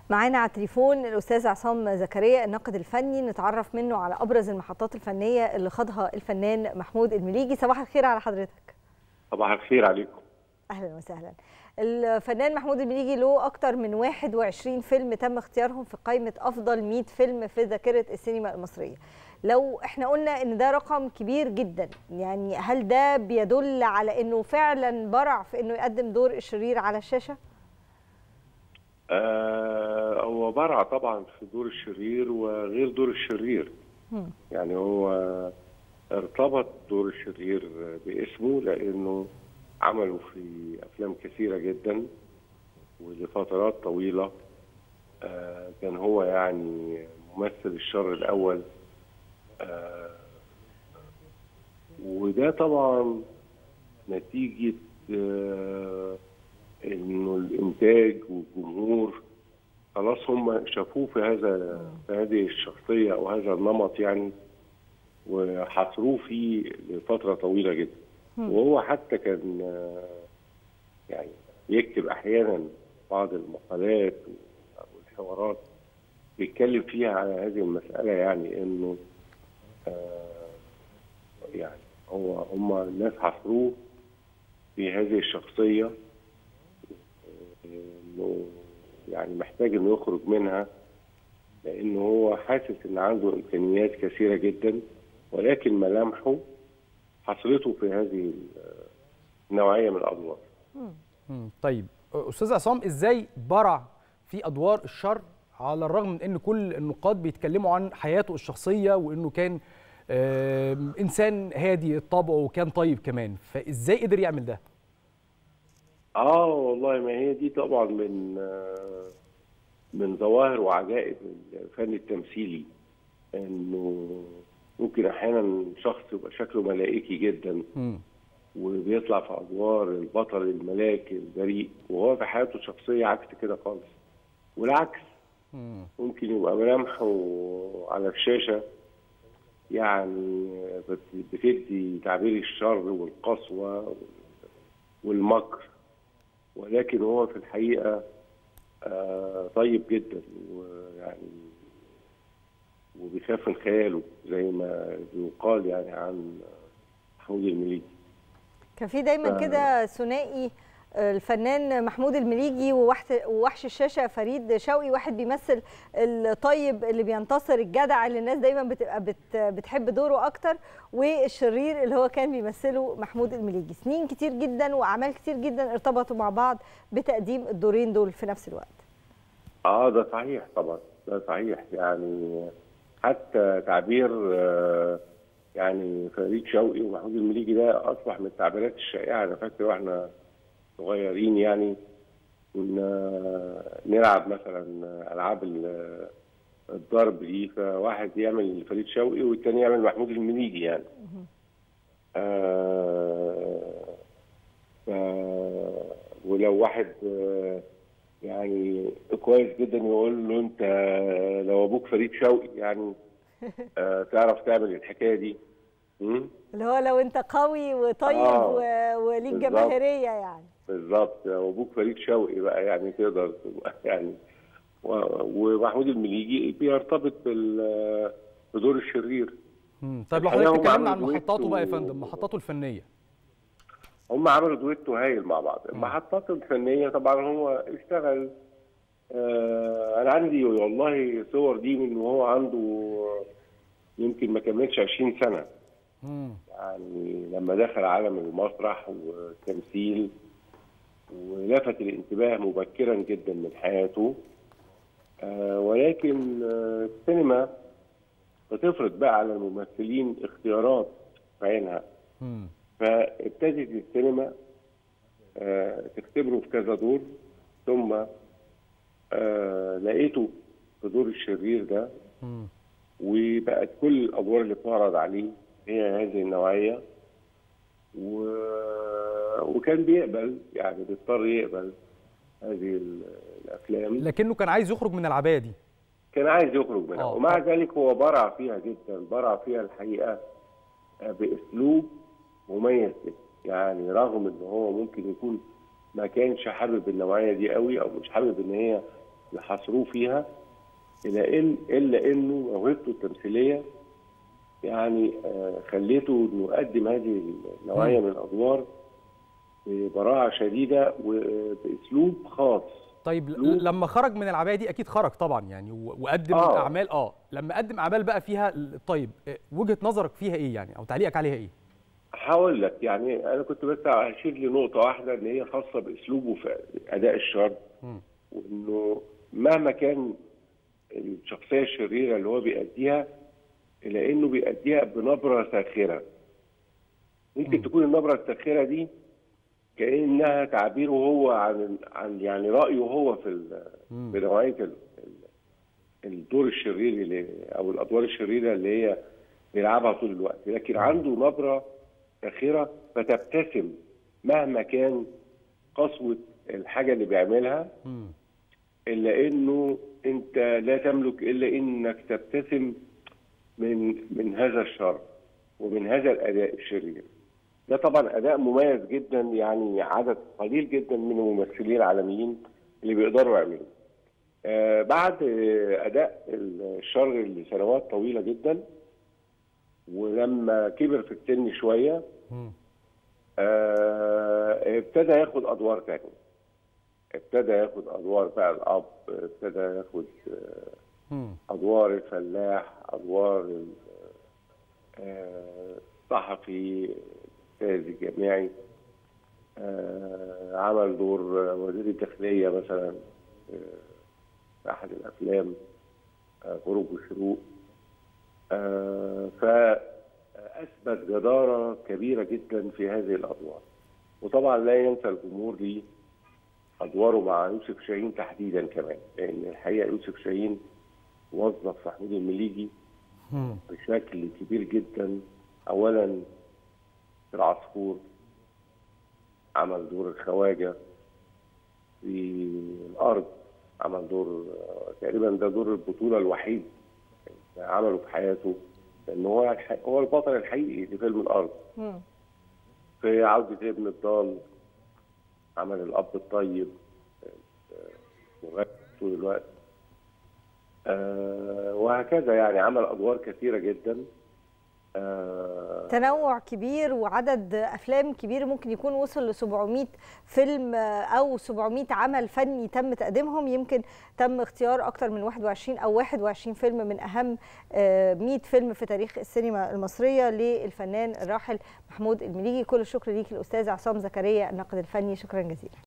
معانا على التليفون الأستاذ عصام زكريا الناقد الفني، نتعرف منه على أبرز المحطات الفنية اللي خاضها الفنان محمود المليجي. صباح الخير على حضرتك. صباح الخير عليكم. أهلا وسهلا. الفنان محمود المليجي له أكتر من 21 فيلم تم اختيارهم في قائمة أفضل 100 فيلم في ذاكرة السينما المصرية. لو احنا قلنا ان ده رقم كبير جدا، يعني هل ده بيدل على انه فعلا برع في انه يقدم دور الشرير على الشاشة؟ هو برع طبعا في دور الشرير وغير دور الشرير. يعني هو ارتبط دور الشرير باسمه لانه عمله في افلام كثيرة جدا ولفترات طويلة. كان هو يعني ممثل الشر الاول، وده طبعا نتيجة انه الانتاج والجمهور خلاص هم شافوه في هذه الشخصية او هذا النمط يعني، وحصروه فيه لفترة طويلة جدا. وهو حتى كان يعني يكتب احيانا بعض المقالات والحوارات بيتكلم فيها على هذه المسألة، يعني انه يعني هم الناس حصروه في هذه الشخصية، انه يعني محتاج انه يخرج منها لانه هو حاسس ان عنده امكانيات كثيرة جدا، ولكن ملامحه حصرته في هذه النوعية من الادوار. طيب استاذ عصام، ازاي برع في ادوار الشر على الرغم من ان كل النقاد بيتكلموا عن حياته الشخصية وانه كان انسان هادي الطبع وكان طيب كمان، فازاي قدر يعمل ده؟ والله ما هي دي طبعا من ظواهر وعجائب الفن التمثيلي، انه ممكن احيانا شخص يبقى شكله ملائكي جدا وبيطلع في ادوار البطل الملاك البريء، وهو في حياته الشخصيه عكس كده خالص، والعكس. ممكن يبقى ملامحه على الشاشه يعني بتدي تعبير الشر والقسوه والمكر، ولكن هو في الحقيقه طيب جدا، ويعني وبيخاف من خياله زي ما يقال يعني عن محمود المليجي. كان في دايما كده ثنائي، الفنان محمود المليجي ووحش الشاشه فريد شوقي، واحد بيمثل الطيب اللي بينتصر الجدع اللي الناس دايما بتبقى بتحب دوره اكتر، والشرير اللي هو كان بيمثله محمود المليجي. سنين كتير جدا واعمال كتير جدا ارتبطوا مع بعض بتقديم الدورين دول في نفس الوقت. ده صحيح طبعا، ده صحيح. يعني حتى تعبير يعني فريد شوقي ومحمود المليجي ده اصبح من التعبيرات الشائعه. انا فاكر واحنا صغيرين يعني كنا نلعب مثلا العاب الضرب دي، فواحد يعمل فريد شوقي والتاني يعمل محمود المليجي يعني. ولو واحد يعني كويس جدا يقول له انت لو ابوك فريد شوقي يعني تعرف تعمل الحكايه دي. اللي هو لو انت قوي وطيب وليك جماهيريه يعني. بالظبط، لو ابوك فريد شوقي بقى يعني تقدر يعني. ومحمود المليجي بيرتبط بدور الشرير. طيب لو حضرتك اتكلمنا عن محطاته بقى يا فندم، محطاته الفنيه. هم عملوا دويتو هايل مع بعض. المحطات الفنيه طبعا هو اشتغل، انا عندي والله صور دي من وهو عنده يمكن ما كملش 20 سنه. يعني لما دخل عالم المسرح والتمثيل ولفت الانتباه مبكرا جدا من حياته. ولكن السينما بتفرض بقى على الممثلين اختيارات في عينها، فابتدت السينما تختبره في كذا دور، ثم لقيته في دور الشرير ده، وبقت كل الادوار اللي بتعرض عليه هي هذه النوعيه، وكان بيقبل يعني بيضطر يقبل هذه الافلام، لكنه كان عايز يخرج من العبايه دي، كان عايز يخرج منها. ومع ذلك هو برع فيها جدا، برع فيها الحقيقه باسلوب مميز جدا. يعني رغم ان هو ممكن يكون ما كانش حابب النوعيه دي قوي او مش حابب ان هي يحاصروه فيها، الا انه موهبته التمثيليه يعني خليته انه يقدم هذه النوعيه من الادوار ببراعه شديده وباسلوب خاص. طيب لما خرج من العبايه دي اكيد خرج طبعا يعني وقدم اعمال لما قدم اعمال بقى فيها، طيب وجهه نظرك فيها ايه يعني او تعليقك عليها ايه؟ هقول لك يعني انا كنت بس هشير لنقطه واحده اللي هي خاصه باسلوبه في اداء الشر، وانه مهما كان الشخصيه الشريره اللي هو بيأديها الا انه بيأديها بنبره ساخره. ممكن تكون النبره الساخره دي كانها تعبيره هو عن يعني رايه هو في نوعيه الدور الشرير او الادوار الشريره اللي هي بيلعبها طول الوقت، لكن عنده نبره ساخره فتبتسم مهما كان قسوه الحاجه اللي بيعملها، الا انه انت لا تملك الا انك تبتسم من هذا الشر ومن هذا الاداء الشرير. ده طبعا اداء مميز جدا، يعني عدد قليل جدا من الممثلين العالميين اللي بيقدروا يعملوه. بعد اداء الشر لسنوات طويله جدا، ولما كبر في السن شويه ابتدى ياخد ادوار ثانيه، ابتدى ياخد ادوار بقى الاب، ابتدى ياخد ادوار الفلاح، ادوار الصحفي الجامعي، عمل دور وزير الداخليه مثلا في احد الافلام، غروب وشروق. فاثبت جداره كبيره جدا في هذه الادوار، وطبعا لا ينسى الجمهور ليه ادواره مع يوسف شاهين تحديدا كمان، لان الحقيقه يوسف شاهين وظف محمود المليجي بشكل كبير جدا. اولا في العصفور عمل دور الخواجه، في الارض عمل دور تقريبا ده دور البطوله الوحيد عمله في حياته، لان هو البطل الحقيقي لفيلم الارض. في عودة ابن الضال عمل الاب الطيب مغني طول الوقت، وهكذا يعني عمل ادوار كثيره جدا. تنوع كبير وعدد افلام كبير، ممكن يكون وصل ل 700 فيلم او 700 عمل فني تم تقديمهم. يمكن تم اختيار اكثر من 21 او 21 فيلم من اهم 100 فيلم في تاريخ السينما المصريه للفنان الراحل محمود المليجي. كل الشكر ليك الاستاذ عصام زكريا الناقد الفني، شكرا جزيلا.